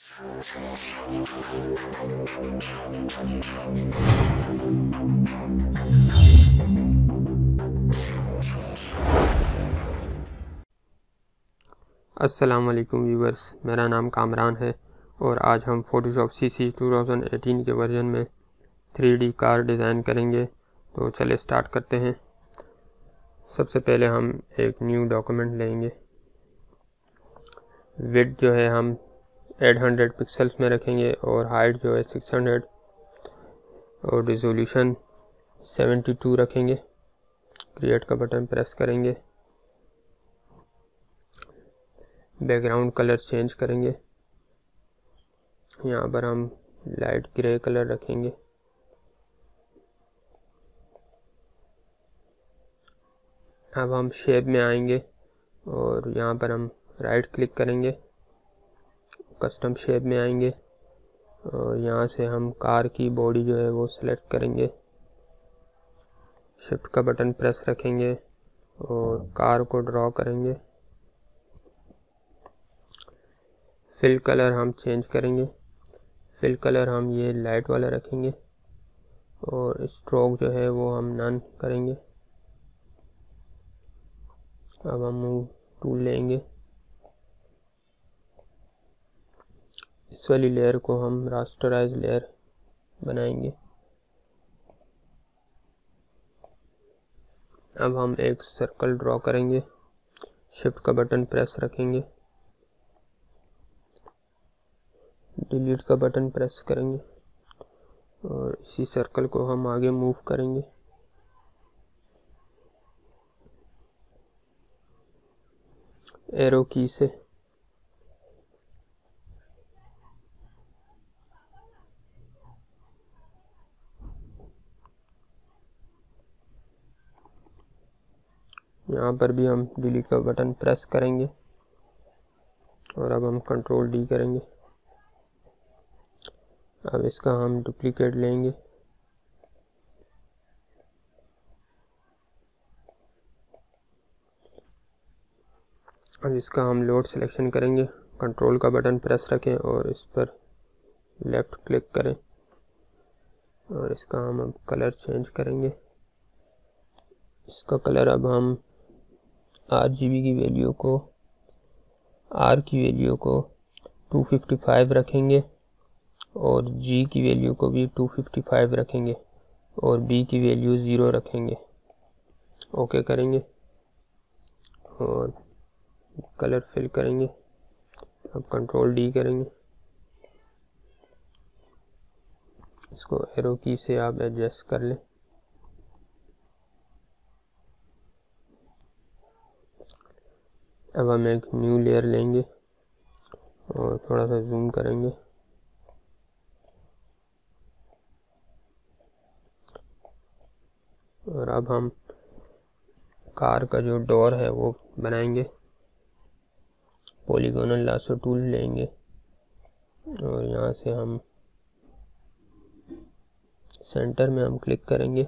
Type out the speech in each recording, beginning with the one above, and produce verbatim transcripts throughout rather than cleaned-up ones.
अस्सलाम वालेकुम व्यूवर्स, मेरा नाम कामरान है और आज हम Photoshop CC two thousand eighteen के वर्जन में थ्री डी कार डिज़ाइन करेंगे। तो चले स्टार्ट करते हैं। सबसे पहले हम एक न्यू डॉक्यूमेंट लेंगे। विड्थ जो है हम एट हंड्रेड पिक्सल्स में रखेंगे और हाइट जो है सिक्स हंड्रेड और रिजोल्यूशन सेवेंटी टू रखेंगे। क्रिएट का बटन प्रेस करेंगे। बैकग्राउंड कलर चेंज करेंगे। यहाँ पर हम लाइट ग्रे कलर रखेंगे। अब हम शेप में आएंगे और यहाँ पर हम राइट क्लिक करेंगे, कस्टम शेप में आएंगे और यहाँ से हम कार की बॉडी जो है वो सिलेक्ट करेंगे। शिफ्ट का बटन प्रेस रखेंगे और कार को ड्रॉ करेंगे। फिल कलर हम चेंज करेंगे। फिल कलर हम ये लाइट वाला रखेंगे और स्ट्रोक जो है वो हम नन करेंगे। अब हम मूव टूल लेंगे। इस वाली लेयर को हम रास्टराइज लेयर बनाएंगे। अब हम एक सर्कल ड्रॉ करेंगे। शिफ्ट का बटन प्रेस रखेंगे, डिलीट का बटन प्रेस करेंगे और इसी सर्कल को हम आगे मूव करेंगे। एरो की से यहाँ पर भी हम डिलीट का बटन प्रेस करेंगे और अब हम कंट्रोल डी करेंगे। अब इसका हम डुप्लीकेट लेंगे। अब इसका हम लोड सिलेक्शन करेंगे। कंट्रोल का बटन प्रेस रखें और इस पर लेफ़्ट क्लिक करें और इसका हम अब कलर चेंज करेंगे। इसका कलर अब हम आर जी बी की वैल्यू को आर की वैल्यू को टू फिफ्टी फाइव रखेंगे और जी की वैल्यू को भी टू फिफ्टी फाइव रखेंगे और बी की वैल्यू ज़ीरो रखेंगे। ओके करेंगे और कलर फिल करेंगे। अब कंट्रोल डी करेंगे। इसको एरो की से आप एडजस्ट कर लें। अब हम एक न्यू लेयर लेंगे और थोड़ा सा जूम करेंगे। और अब हम कार का जो डोर है वो बनाएंगे। पॉलीगोनल लासो टूल लेंगे और यहाँ से हम सेंटर में हम क्लिक करेंगे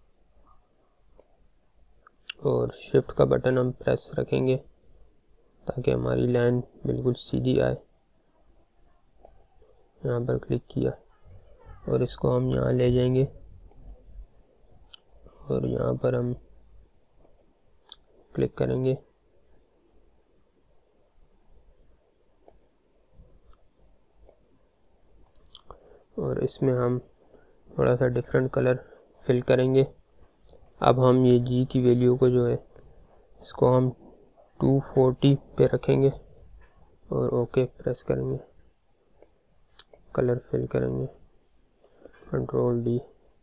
और शिफ्ट का बटन हम प्रेस रखेंगे ताकि हमारी लाइन बिल्कुल सीधी आए। यहाँ पर क्लिक किया और इसको हम यहाँ ले जाएंगे और यहाँ पर हम क्लिक करेंगे और इसमें हम थोड़ा सा डिफरेंट कलर फिल करेंगे। अब हम ये जी की वैल्यू को जो है इसको हम टू फोर्टी पे रखेंगे और ओके प्रेस करेंगे। कलर फिल करेंगे, कंट्रोल डी।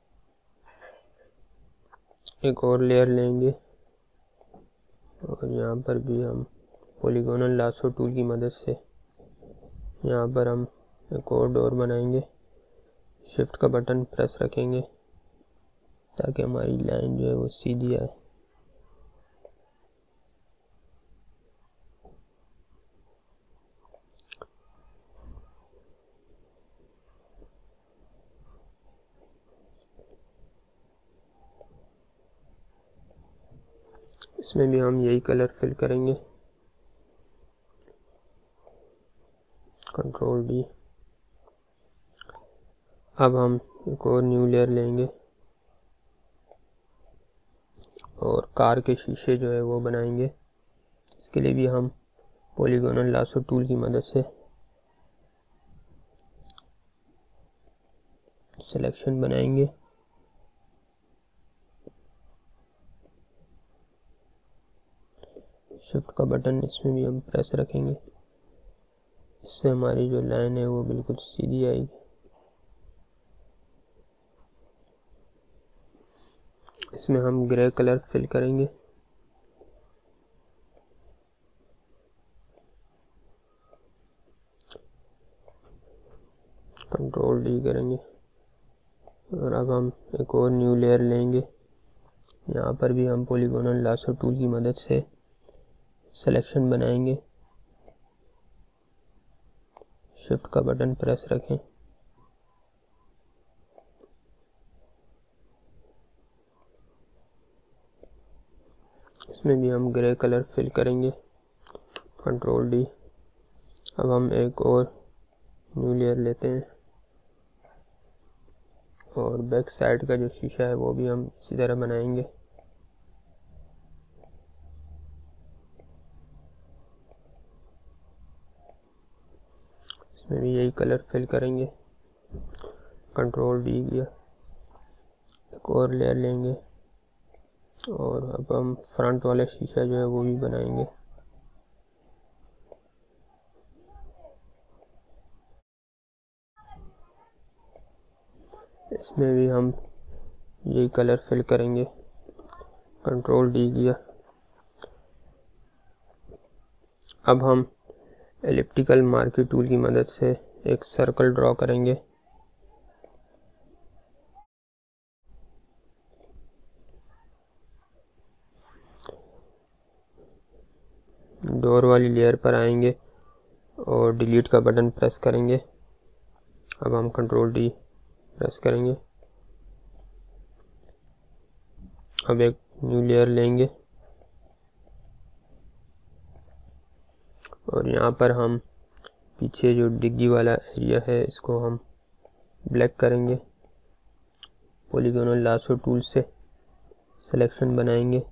एक और लेयर लेंगे और यहाँ पर भी हम पॉलीगोनल लासो टूल की मदद से यहाँ पर हम एक और डोर बनाएंगे। शिफ्ट का बटन प्रेस रखेंगे ताकि हमारी लाइन जो है वो सीधी आए। इसमें भी हम यही कलर फिल करेंगे। Control D. अब हम एक और न्यू लेयर लेंगे और कार के शीशे जो है वो बनाएंगे। इसके लिए भी हम पॉलीगोनल लासो टूल की मदद से सिलेक्शन बनाएंगे। शिफ्ट का बटन इसमें भी हम प्रेस रखेंगे, इससे हमारी जो लाइन है वो बिल्कुल सीधी आएगी। इसमें हम ग्रे कलर फिल करेंगे। कंट्रोल डी करेंगे और अब हम एक और न्यू लेयर लेंगे। यहाँ पर भी हम पॉलीगोनल लासो टूल की मदद से सिलेक्शन बनाएंगे। शिफ्ट का बटन प्रेस रखें। इसमें भी हम ग्रे कलर फिल करेंगे। Control D. अब हम एक और न्यू लेयर लेते हैं और बैक साइड का जो शीशा है वो भी हम इसी तरह बनाएंगे। इसमें भी यही कलर फिल करेंगे। कंट्रोल डी किया, एक और लेयर लेंगे और अब हम फ्रंट वाला शीशा जो है वो भी बनाएंगे। इसमें भी हम यही कलर फिल करेंगे। कंट्रोल डी किया। अब हम एलिप्टिकल मार्कर टूल की मदद से एक सर्कल ड्रॉ करेंगे। डोर वाली लेयर पर आएंगे और डिलीट का बटन प्रेस करेंगे। अब हम कंट्रोल डी प्रेस करेंगे। अब एक न्यू लेयर लेंगे और यहाँ पर हम पीछे जो डिग्गी वाला एरिया है इसको हम ब्लैक करेंगे। पॉलीगोनल लासो टूल से सिलेक्शन बनाएंगे।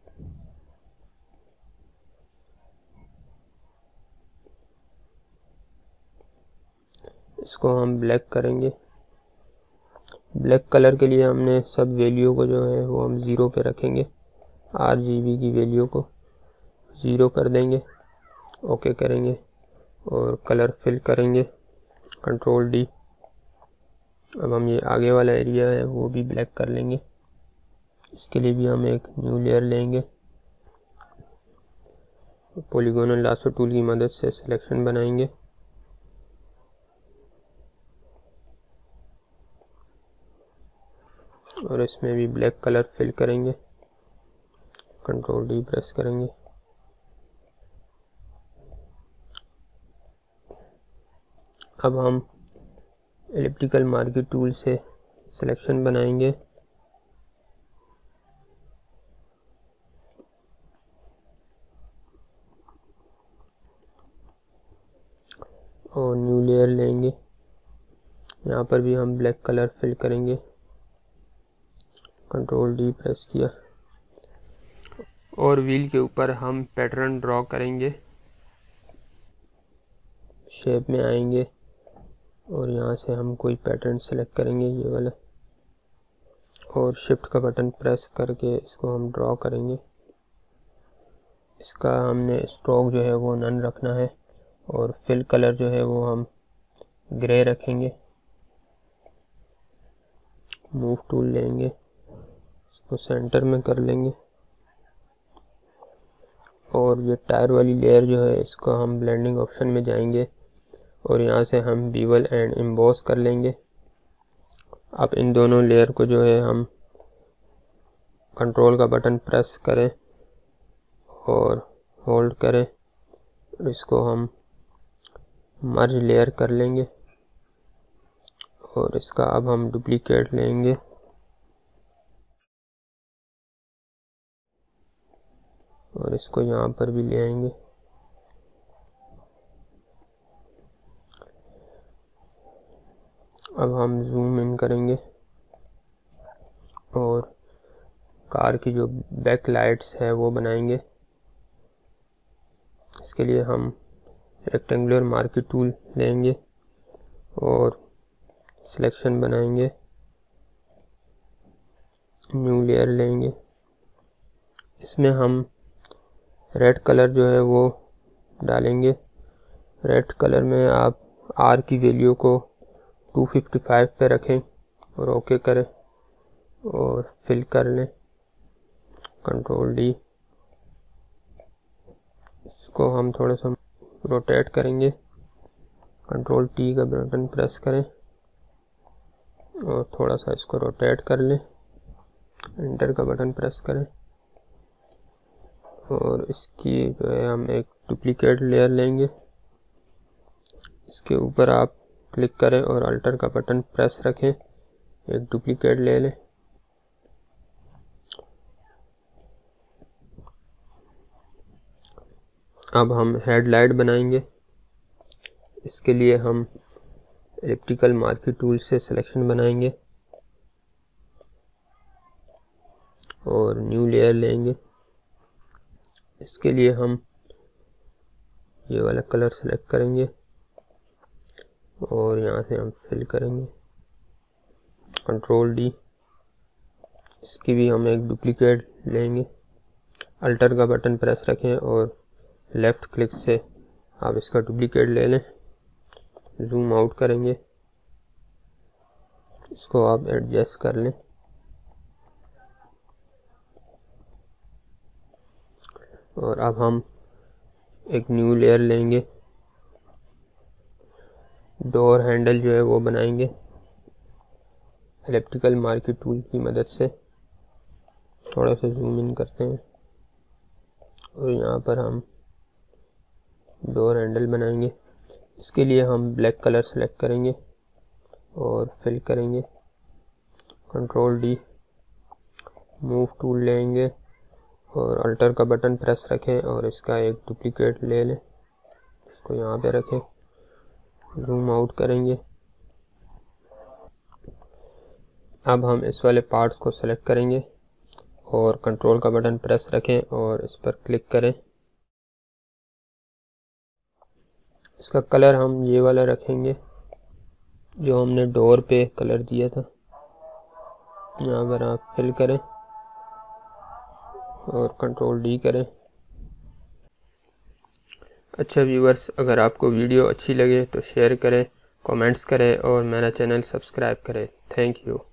इसको हम ब्लैक करेंगे। ब्लैक कलर के लिए हमने सब वैल्यू को जो है वो हम ज़ीरो पे रखेंगे। आर जी बी की वैल्यू को ज़ीरो कर देंगे। ओके करेंगे और कलर फिल करेंगे। Control D. अब हम ये आगे वाला एरिया है वो भी ब्लैक कर लेंगे। इसके लिए भी हम एक न्यू लेयर लेंगे। पॉलीगोनल लासो टूल की मदद से सिलेक्शन बनाएंगे। और इसमें भी ब्लैक कलर फिल करेंगे। कंट्रोल डी प्रेस करेंगे। अब हम एलिप्टिकल मार्कर टूल से सिलेक्शन बनाएंगे और न्यू लेयर लेंगे। यहाँ पर भी हम ब्लैक कलर फिल करेंगे। कंट्रोल डी प्रेस किया और व्हील के ऊपर हम पैटर्न ड्रॉ करेंगे। शेप में आएंगे और यहाँ से हम कोई पैटर्न सेलेक्ट करेंगे, ये वाला, और शिफ्ट का बटन प्रेस करके इसको हम ड्रॉ करेंगे। इसका हमने स्ट्रोक जो है वो नन रखना है और फिल कलर जो है वो हम ग्रे रखेंगे। मूव टूल लेंगे, इसको सेंटर में कर लेंगे और ये टायर वाली लेयर जो है इसको हम ब्लेंडिंग ऑप्शन में जाएंगे और यहाँ से हम बीवल एंड एम्बॉस कर लेंगे। अब इन दोनों लेयर को जो है हम कंट्रोल का बटन प्रेस करें और होल्ड करें और इसको हम मर्ज लेयर कर लेंगे और इसका अब हम डुप्लीकेट लेंगे और इसको यहाँ पर भी ले आएंगे। अब हम जूम इन करेंगे और कार की जो बैक लाइट्स है वो बनाएंगे। इसके लिए हम रेक्टेंगुलर मार्की टूल लेंगे और सिलेक्शन बनाएंगे, न्यू लेयर लेंगे। इसमें हम रेड कलर जो है वो डालेंगे। रेड कलर में आप आर की वैल्यू को टू फिफ्टी फाइव पे रखें और ओके करें और फिल कर लें, कंट्रोल डी। इसको हम थोड़ा सा रोटेट करेंगे, कंट्रोल टी का बटन प्रेस करें और थोड़ा सा इसको रोटेट कर लें, एंटर का बटन प्रेस करें और इसकी जो है हम एक डुप्लीकेट लेयर लेंगे। इसके ऊपर आप क्लिक करें और अल्टर का बटन प्रेस रखें, एक डुप्लीकेट ले लें। अब हम हेडलाइट बनाएंगे। इसके लिए हम एलिप्टिकल मार्की टूल से सिलेक्शन बनाएंगे और न्यू लेयर लेंगे। इसके लिए हम ये वाला कलर सेलेक्ट करेंगे और यहाँ से हम फिल करेंगे, कंट्रोल डी। इसकी भी हम एक डुप्लीकेट लेंगे, अल्टर का बटन प्रेस रखें और लेफ़्ट क्लिक से आप इसका डुप्लीकेट ले लें। जूम आउट करेंगे, इसको आप एडजस्ट कर लें और अब हम एक न्यू लेयर लेंगे, डोर हैंडल जो है वो बनाएंगे एलिप्टिकल मार्की टूल की मदद से। थोड़ा सा जूम इन करते हैं और यहाँ पर हम डोर हैंडल बनाएंगे। इसके लिए हम ब्लैक कलर सेलेक्ट करेंगे और फिल करेंगे, कंट्रोल डी। मूव टूल लेंगे और अल्टर का बटन प्रेस रखें और इसका एक डुप्लीकेट ले लें, इसको यहाँ पे रखें, जूम आउट करेंगे। अब हम इस वाले पार्ट्स को सेलेक्ट करेंगे और कंट्रोल का बटन प्रेस रखें और इस पर क्लिक करें। इसका कलर हम ये वाला रखेंगे जो हमने डोर पे कलर दिया था। यहाँ पर आप फिल करें और कंट्रोल डी करें। अच्छा व्यूअर्स, अगर आपको वीडियो अच्छी लगे तो शेयर करें, कमेंट्स करें और मेरा चैनल सब्सक्राइब करें। Thank you.